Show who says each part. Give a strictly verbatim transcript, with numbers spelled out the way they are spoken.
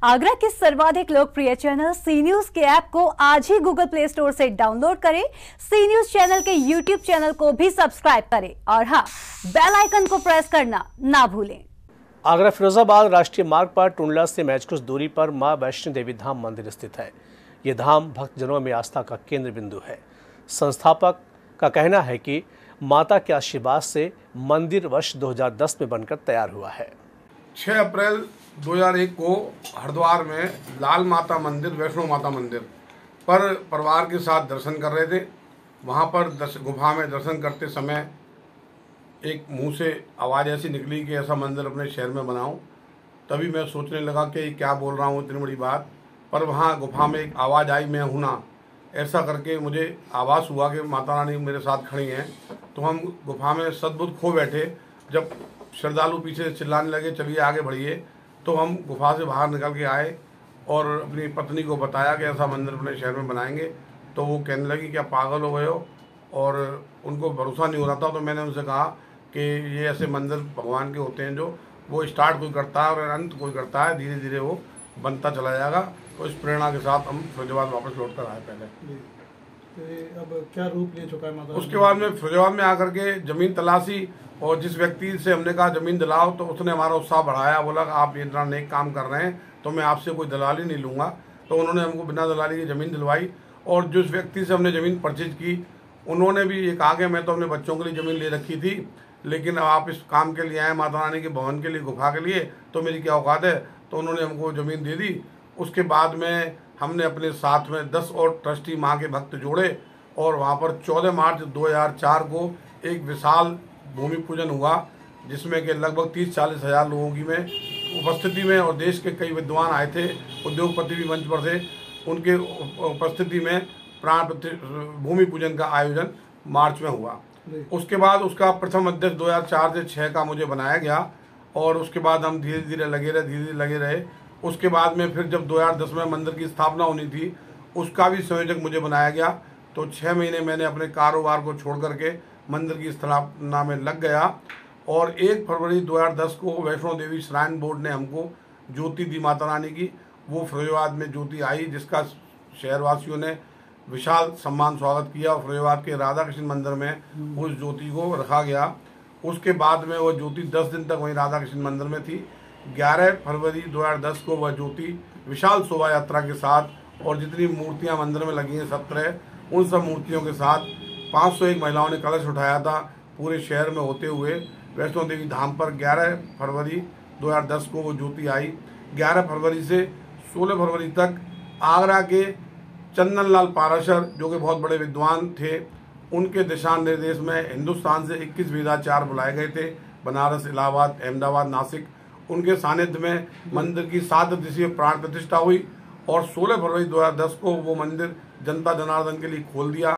Speaker 1: आगरा के सर्वाधिक लोकप्रिय चैनल सी न्यूज के ऐप को आज ही गूगल प्ले स्टोर से डाउनलोड करें। सी न्यूज चैनल के यूट्यूब चैनल को भी सब्सक्राइब करें और हाँ, बेल आइकन को प्रेस करना ना भूलें।
Speaker 2: आगरा फिरोजाबाद राष्ट्रीय मार्ग पर टुंडला से महज कुछ दूरी पर मां वैष्णो देवी धाम मंदिर स्थित है। ये धाम भक्तजनों में आस्था का केंद्र बिंदु है। संस्थापक का कहना है कि माता के आशीर्वाद से मंदिर वर्ष दो हज़ार दस में बनकर तैयार हुआ है।
Speaker 3: छह अप्रैल दो हज़ार एक को हरिद्वार में लाल माता मंदिर, वैष्णो माता मंदिर पर परिवार के साथ दर्शन कर रहे थे। वहाँ पर दर्श गुफा में दर्शन करते समय एक मुंह से आवाज़ ऐसी निकली कि ऐसा मंदिर अपने शहर में बनाऊं। तभी मैं सोचने लगा कि क्या बोल रहा हूँ, इतनी बड़ी बात। पर वहाँ गुफा में एक आवाज़ आई, मैं हूँ ना, ऐसा करके मुझे आभास हुआ कि माता रानी मेरे साथ खड़ी हैं। तो हम गुफा में सद्बुद्ध खो बैठे। जब श्रद्धालु पीछे से चिल्लाने लगे, चलिए आगे बढ़िए, तो हम गुफा से बाहर निकल के आए और अपनी पत्नी को बताया कि ऐसा मंदिर अपने शहर में बनाएंगे। तो वो कहने लगी क्या पागल हो गए हो, और उनको भरोसा नहीं हो रहा था। तो मैंने उनसे कहा कि ये ऐसे मंदिर भगवान के होते हैं जो वो स्टार्ट कोई करता है और अंत कोई करता है, धीरे धीरे वो बनता चला जाएगा। तो इस प्रेरणा के साथ हम फिरोजाबाद वापस लौट कर आए पहले।
Speaker 4: तो अब क्या रूप ले चुका है माता?
Speaker 3: उसके बाद में फिरोजाबाद में आकर के ज़मीन तलाशी, और जिस व्यक्ति से हमने कहा ज़मीन दिलाओ, तो उसने हमारा उत्साह बढ़ाया। बोला आप ये इतना नेक काम कर रहे हैं तो मैं आपसे कोई दलाली नहीं लूँगा। तो उन्होंने हमको बिना दलाली की ज़मीन दिलवाई। और जिस व्यक्ति से हमने ज़मीन परचेज की, उन्होंने भी ये कहा कि मैं तो अपने बच्चों के लिए ज़मीन ले रखी थी, लेकिन अब आप इस काम के लिए आए, माता रानी के भवन के लिए, गुफा के लिए, तो मेरी क्या औकात है। तो उन्होंने हमको ज़मीन दे दी। उसके बाद में हमने अपने साथ में दस और ट्रस्टी माँ के भक्त जोड़े और वहाँ पर चौदह मार्च दो हज़ार चार को एक विशाल भूमि पूजन हुआ, जिसमें कि लगभग तीस चालीस हज़ार लोगों की में उपस्थिति में, और देश के कई विद्वान आए थे, उद्योगपति भी मंच पर थे। उनके उपस्थिति में प्राण भूमि पूजन का आयोजन मार्च में हुआ। उसके बाद उसका प्रथम अध्यक्ष दो हज़ार चार से छः का मुझे बनाया गया, और उसके बाद हम धीरे धीरे लगे रहे धीरे धीरे लगे रहे उसके बाद में फिर जब दो हज़ार दस में मंदिर की स्थापना होनी थी, उसका भी संयोजक मुझे बनाया गया। तो छः महीने मैंने अपने कारोबार को छोड़ करके मंदिर की स्थापना में लग गया। और एक फरवरी दो हज़ार दस को वैष्णो देवी श्राइन बोर्ड ने हमको ज्योति दी माता रानी की। वो फिरोजाबाद में ज्योति आई, जिसका शहरवासियों ने विशाल सम्मान स्वागत किया। और फिरोजाबाद के राधा कृष्ण मंदिर में उस ज्योति को रखा गया। उसके बाद में वह ज्योति दस दिन तक वहीं राधा कृष्ण मंदिर में थी। ग्यारह फरवरी दो हज़ार दस को वह ज्योति विशाल शोभा यात्रा के साथ, और जितनी मूर्तियां मंदिर में लगी हैं सत्रह, उन सब मूर्तियों के साथ पाँच सौ एक महिलाओं ने कलश उठाया था पूरे शहर में होते हुए वैष्णो देवी धाम पर। ग्यारह फरवरी दो हज़ार दस को वो ज्योति आई। ग्यारह फरवरी से सोलह फरवरी तक आगरा के चंदन लाल पाराशर, जो कि बहुत बड़े विद्वान थे, उनके दिशा निर्देश में हिंदुस्तान से इक्कीस वेदाचार्य बुलाए गए थे। बनारस, इलाहाबाद, अहमदाबाद, नासिक, उनके सानिध्य में मंदिर की सात दिवसीय प्राण प्रतिष्ठा हुई। और सोलह फरवरी दो हज़ार दस को वो मंदिर जनता जनार्दन के लिए खोल दिया।